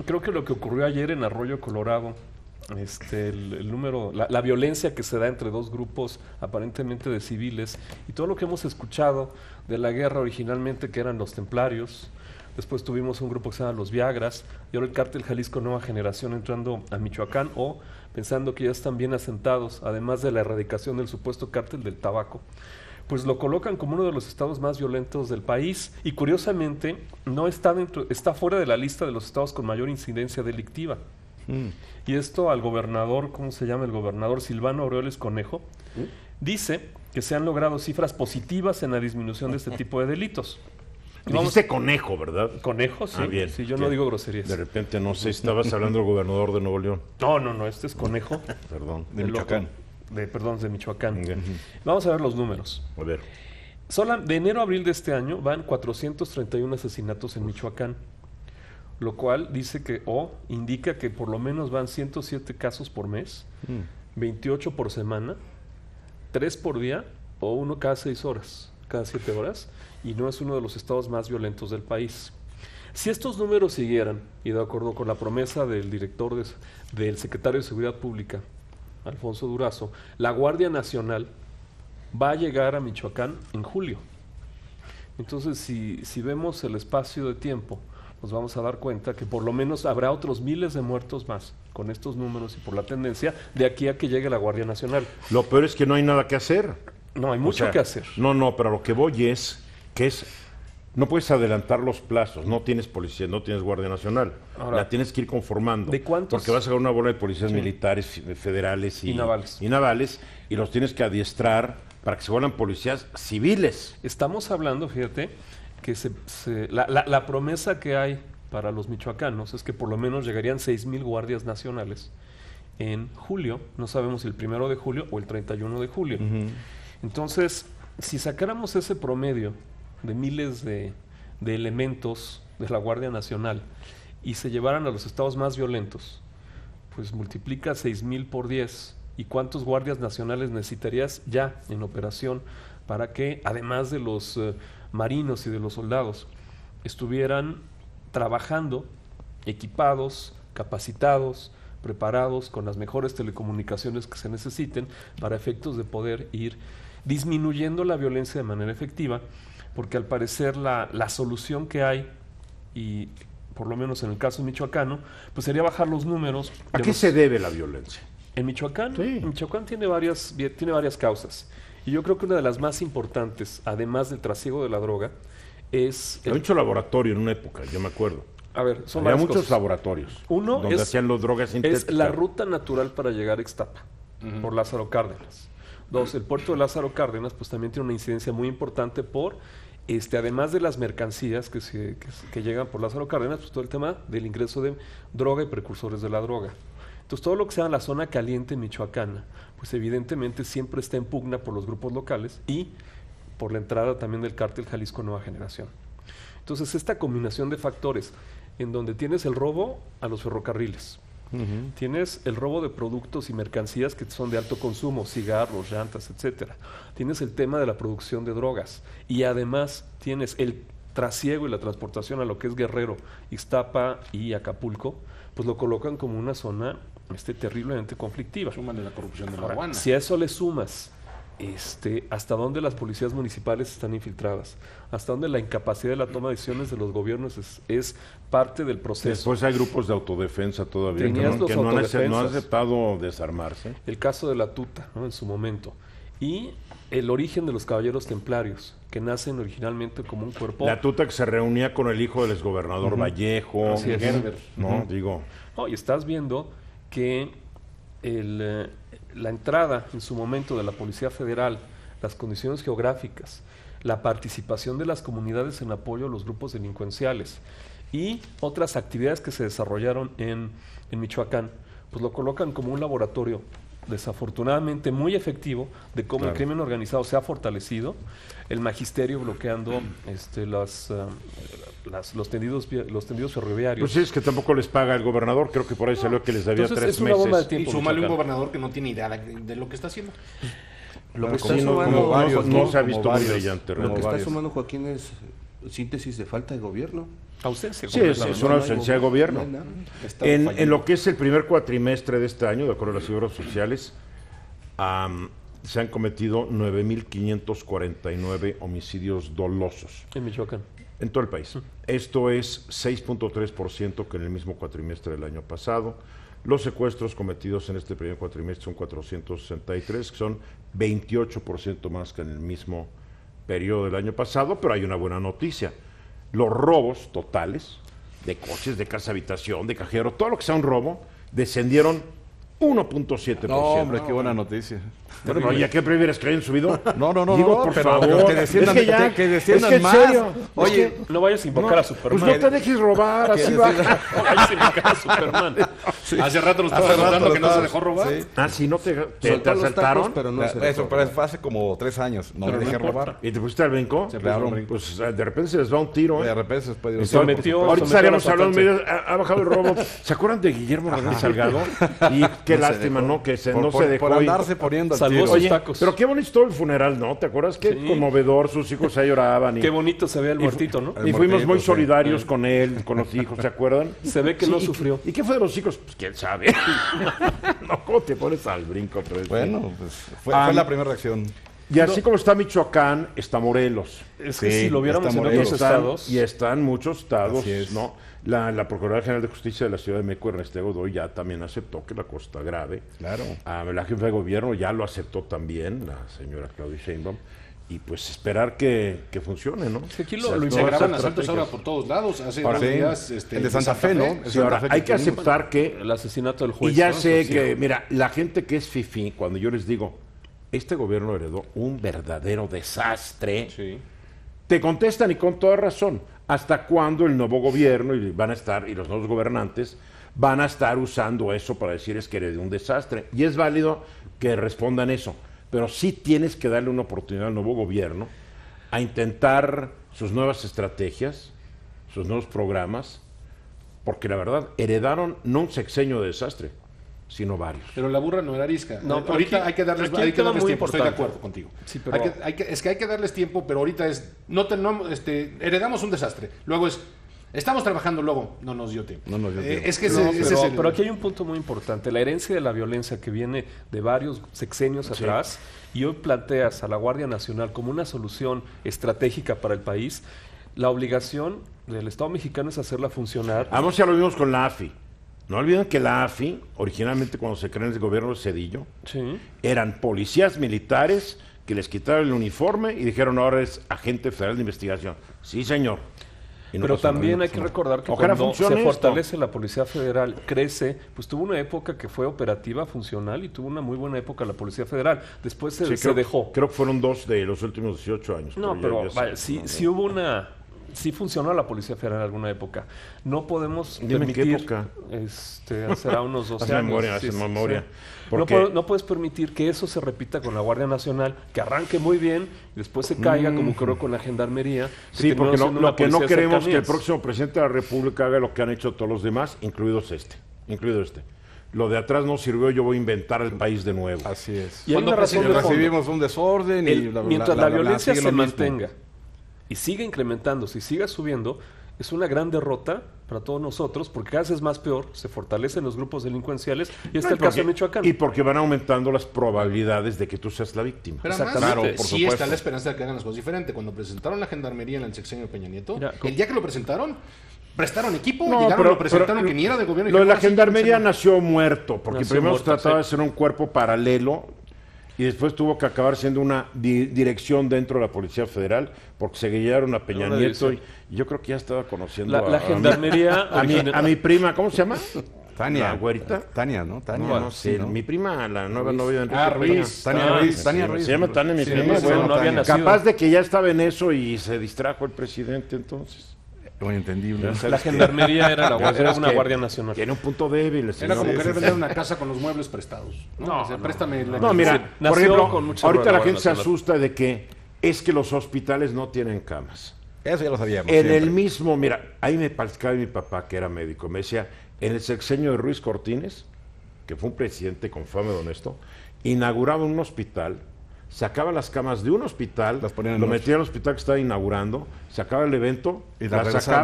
creo que lo que ocurrió ayer en Arroyo Colorado, el número, la violencia que se da entre dos grupos aparentemente de civiles y todo lo que hemos escuchado de la guerra originalmente que eran los templarios, después tuvimos un grupo que se llama los Viagras y ahora el cártel Jalisco Nueva Generación entrando a Michoacán o pensando que ya están bien asentados, además de la erradicación del supuesto cártel del tabaco, pues lo colocan como uno de los estados más violentos del país y curiosamente no está está fuera de la lista de los estados con mayor incidencia delictiva. Y esto al gobernador, ¿cómo se llama? El gobernador Silvano Aureoles Conejo, dice que se han logrado cifras positivas en la disminución de este tipo de delitos. Dijiste Conejo, ¿verdad? Conejo, sí. Bien. Sí, yo no digo groserías. De repente, no sé, estabas hablando del gobernador de Nuevo León. No, este es Conejo. Perdón. De Michoacán. Perdón, de Michoacán. Vamos a ver los números. A ver. De enero a abril de este año van 431 asesinatos en Michoacán, lo cual dice que, indica que por lo menos van 107 casos por mes, 28 por semana, 3 por día o 1 cada 6 horas, cada 7 horas, y no es uno de los estados más violentos del país. Si estos números siguieran, y de acuerdo con la promesa del director del secretario de Seguridad Pública, Alfonso Durazo, la Guardia Nacional va a llegar a Michoacán en julio. Entonces, si vemos el espacio de tiempo, nos vamos a dar cuenta que por lo menos habrá otros miles de muertos más con estos números y por la tendencia de aquí a que llegue la Guardia Nacional. Lo peor es que no hay nada que hacer. No, hay mucho que hacer. No, pero lo que voy es que no puedes adelantar los plazos, no tienes policía, no tienes Guardia Nacional. Ahora, la tienes que ir conformando. ¿De cuántos? Porque vas a sacar una bola de policías militares, federales y navales, y los tienes que adiestrar para que se vuelvan policías civiles. Estamos hablando, fíjate, que la promesa que hay para los michoacanos es que por lo menos llegarían 6,000 guardias nacionales en julio, no sabemos si el 1 de julio o el 31 de julio. Entonces, si sacáramos ese promedio de miles de elementos de la Guardia Nacional y se llevaran a los estados más violentos, pues multiplica 6,000 por 10. ¿Y cuántos guardias nacionales necesitarías ya en operación para que, además de los marinos y de los soldados, estuvieran trabajando, equipados, capacitados, preparados, con las mejores telecomunicaciones que se necesiten para efectos de poder ir disminuyendo la violencia de manera efectiva? Porque al parecer la solución que hay, y por lo menos en el caso michoacano, pues sería bajar los números. ¿A qué se debe la violencia? En Michoacán, sí. Michoacán tiene varias causas. Y yo creo que una de las más importantes, además del trasiego de la droga, es... Hay mucho laboratorio en una época, yo me acuerdo. A ver, son había muchos cosas. Laboratorios. Uno donde hacían las drogas sintéticas. Es la ruta natural para llegar a Ixtapa, por Lázaro Cárdenas. 2, el puerto de Lázaro Cárdenas pues también tiene una incidencia muy importante por, además de las mercancías que llegan por Lázaro Cárdenas, pues todo el tema del ingreso de droga y precursores de la droga. Entonces, todo lo que sea en la zona caliente michoacana, pues evidentemente siempre está en pugna por los grupos locales y por la entrada también del cártel Jalisco Nueva Generación. Entonces, esta combinación de factores, en donde tienes el robo a los ferrocarriles, tienes el robo de productos y mercancías que son de alto consumo, cigarros, llantas, etcétera. Tienes el tema de la producción de drogas y además tienes el trasiego y la transportación a lo que es Guerrero, Ixtapa y Acapulco, pues lo colocan como una zona terriblemente conflictiva. Súmale la corrupción de la Ahora, aduana. si a eso le sumas hasta dónde las policías municipales están infiltradas, hasta dónde la incapacidad de la toma de decisiones de los gobiernos es parte del proceso. Después hay grupos de autodefensa todavía que no han aceptado desarmarse. El caso de la Tuta, ¿no? En su momento. Y el origen de los caballeros templarios, que nacen originalmente como un cuerpo... La Tuta que se reunía con el hijo del exgobernador Vallejo. Así es. Y estás viendo que la entrada en su momento de la Policía Federal, las condiciones geográficas, la participación de las comunidades en apoyo a los grupos delincuenciales y otras actividades que se desarrollaron en Michoacán, pues lo colocan como un laboratorio desafortunadamente muy efectivo de cómo el crimen organizado se ha fortalecido, el magisterio bloqueando los tendidos ferroviarios. Pues sí, es que tampoco les paga el gobernador, creo que por ahí salió que les debía 3 meses. Y súmale un gobernador que no tiene idea de lo que está haciendo. Lo que está sumando no se ha visto muy brillante. Lo que está sumando Joaquín es síntesis de falta de gobierno. Ausencia. Sí, es una ausencia de gobierno. En lo que es el primer cuatrimestre de este año, de acuerdo a las cifras oficiales, se han cometido 9.549 homicidios dolosos. En Michoacán. En todo el país. Esto es 6.3% que en el mismo cuatrimestre del año pasado. Los secuestros cometidos en este primer cuatrimestre son 463, que son 28% más que en el mismo periodo del año pasado, pero hay una buena noticia. Los robos totales de coches, de casa habitación, de cajero, todo lo que sea un robo, descendieron 1.7%. No, hombre, qué buena noticia. Pero, ¿y a qué prefieres que hayan subido? No, Digo, por pero favor, que desciendan, es que ya, que desciendan es que más. en serio, Oye, es que No vayas a invocar a Superman. pues no te dejes robar, así va. No vayas a invocar a Superman. Hace rato nos estás contando que no se dejó robar. Sí. Ah, sí, no te Soltó los asaltaron. tacos, pero no se Eso, dejó. pero fue hace como 3 años. No Pero me no dejé importa. robar. ¿Y te pusiste al brinco? Claro. Pues de repente se les va un tiro, De ¿eh? repente se puede Se metió. Ahorita sometió estaríamos a la hablando, asaltancia. mira, ha bajado el robo. ¿Se acuerdan de Guillermo Rodríguez Salgado? Y qué lástima, ¿no? Que no se dejó. Por ir. andarse poniendo al Salvó tiro. sus Oye, tacos. pero qué bonito todo el funeral, ¿no? ¿Te acuerdas? Qué Sí. conmovedor, sus hijos ahí lloraban. Y, Qué bonito se ve el muertito, ¿no? y fuimos muy sí. solidarios con él, con los hijos, ¿se acuerdan? Se ve que Sí, no ¿y sufrió. ¿Y qué fue de los hijos? Pues quién sabe. No, ¿cómo te pones al brinco? Pero Bueno, pues fue la primera reacción. Y así como está Michoacán, está Morelos. Es que Sí, si lo viéramos está en Morelos. otros Están- estados. Y están muchos estados, Así es. ¿no? La Procuraduría General de Justicia de la Ciudad de México, Ernesto Godoy, ya también aceptó que la cosa está grave. Claro. La jefa de gobierno ya lo aceptó también, la señora Claudia Sheinbaum. Y pues esperar que funcione, ¿no? Sí, aquí O sea, lo no Se va a graban ser asaltos estrategias. ahora por todos lados. Hace Ahora unos sí. días, El de Santa Fe, ¿no? El Sí, Santa ahora, Fe hay que tuvimos. aceptar que, El asesinato del juez. y ya ¿no? sé Sus que, hijos. mira, la gente que es fifí, cuando yo les digo, este gobierno heredó un verdadero desastre, Sí. te contestan y con toda razón. ¿Hasta cuándo el nuevo gobierno y van a estar, y los nuevos gobernantes van a estar usando eso para decir es que heredé un desastre? Y es válido que respondan eso, pero sí tienes que darle una oportunidad al nuevo gobierno a intentar sus nuevas estrategias, sus nuevos programas, porque la verdad heredaron no un sexenio de desastre, sino varios. Pero la burra no era arisca. No, pero ahorita aquí- hay que darles, aquí hay hay un que tema darles muy tiempo, estoy de importante. acuerdo contigo. Sí, pero- Es que hay que darles tiempo, pero ahorita es, heredamos un desastre. Luego es, estamos trabajando, luego no nos dio tiempo. No nos dio tiempo. Es que No, ese es el... pero aquí hay un punto muy importante. La herencia de la violencia que viene de varios sexenios atrás y hoy planteas a la Guardia Nacional como una solución estratégica para el país, la obligación del Estado mexicano es hacerla funcionar. Vamos, ya lo vimos con la AFI. No olviden que la AFI, originalmente cuando se creó en el gobierno de Cedillo, Sí. eran policías militares que les quitaron el uniforme y dijeron ahora es agente federal de investigación. Sí, señor. Y no Pero pasó nada. también hay que recordar que Ojalá cuando se funcione esto. fortalece la Policía Federal, crece, pues tuvo una época que fue operativa, funcional y tuvo una muy buena época la Policía Federal. Después se, Sí, se dejó. Creo que fueron 2 de los últimos 18 años. No, ya- pero ya vaya, sé. sí hubo una... Sí funcionó la Policía Federal en alguna época. No podemos Dime en qué permitir... época. Será unos 12 Haz años. memoria, haz memoria. No, Porque- no puedes permitir que eso se repita con la Guardia Nacional, que arranque muy bien y después se caiga como ocurrió con la Gendarmería. que Sí, porque terminó siendo lo una que no policía de queremos es que el cercanías. próximo presidente de la República haga lo que han hecho todos los demás, incluido este. Lo de atrás no sirvió, yo voy a inventar el país de nuevo. Así es. Y hay Cuando una razón de fondo. Recibimos un desorden y Mientras la violencia sigue se lo mismo. mantenga y siga incrementándose y siga subiendo, es una gran derrota para todos nosotros, porque cada vez es más peor, se fortalecen los grupos delincuenciales, y este es el caso de Michoacán. Y porque van aumentando las probabilidades de que tú seas la víctima. Pero además, Exactamente. sí Por está supuesto. la esperanza de que hagan las cosas diferentes. Cuando presentaron la gendarmería en el sexenio de Peña Nieto, Mira, el día que lo presentaron, prestaron equipo, No, llegaron, pero- lo presentaron pero que ni era de gobierno. y Lo de la dijeron, "Ah, sí, gendarmería sí, nació muerto, porque Nació primero muerto, se trataba sí. de ser un cuerpo paralelo y después tuvo que acabar siendo una dirección dentro de la Policía Federal, porque se guiaron a Peña Una Nieto dirección. y yo creo que ya estaba conociendo La a gendarmería a mi prima, ¿cómo se llama? Tania. La güerita. Tania, ¿no? Tania. No, sí, ¿no? mi prima, la nueva novia de Enrique Ah, Peña. Ruiz. Tania Ruiz. Tania Sí, Ruiz. se llama Tania, mi Sí, prima. sí, Bueno, no había nacido. capaz de que ya estaba en eso y se distrajo el presidente entonces. Muy entendible. Ya La gendarmería era, era Sabes una que Guardia Nacional. Tiene un punto débil. el Era señor. como Sí, querer sí, vender una casa con los muebles prestados. No, o sea, préstame la No, mira, Nació por ejemplo, con mucho ahorita error la la gente se Guardia Nacional. asusta de que es que los hospitales no tienen camas. Eso ya lo sabíamos. En siempre. el mismo, mira, ahí me platicaba mi papá, que era médico, me decía, en el sexenio de Ruiz Cortines, que fue un presidente con fama de honesto, inauguraba un hospital, sacaba las camas de un hospital, Las ponían en lo otro. metía al hospital que estaba inaugurando, sacaba el evento, Y las las sacaban regresaban.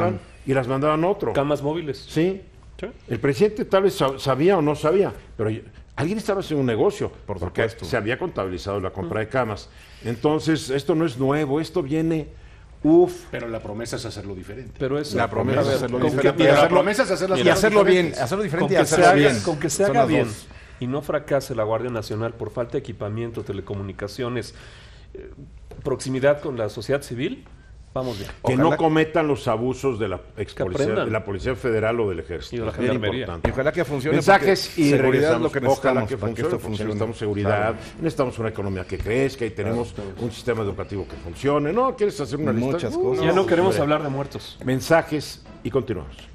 y las mandaban a otro. Camas móviles. Sí. Sí. El presidente tal vez sabía o no sabía, pero alguien estaba haciendo un negocio, Por porque supuesto. se había contabilizado la compra de camas. Entonces, esto no es nuevo, esto viene, Pero la promesa es hacerlo diferente. Pero eso, La promesa es hacerlo con que- diferente. mira, la promesa es hacerlo Y hacerlo bien, diferente. hacerlo con diferente y que se hacerlo haga, bien. con que se Son haga las bien dos. y no fracase la Guardia Nacional por falta de equipamiento, telecomunicaciones, proximidad con la sociedad civil, vamos bien. que Ojalá- no cometan los abusos de la aprendan. de la Policía Federal o del Ejército. Y de la Es bien Gendarmería. importante. Y ojalá que funcione. Mensajes porque y seguridad regresamos. es lo que Ojalá necesitamos que para que funcione, esto porque funcione. necesitamos seguridad, Claro. necesitamos una economía que crezca y tenemos un sistema educativo que funcione. ¿No quieres hacer una lista? Muchas cosas. Ya no queremos hablar de muertos. Mensajes y continuamos.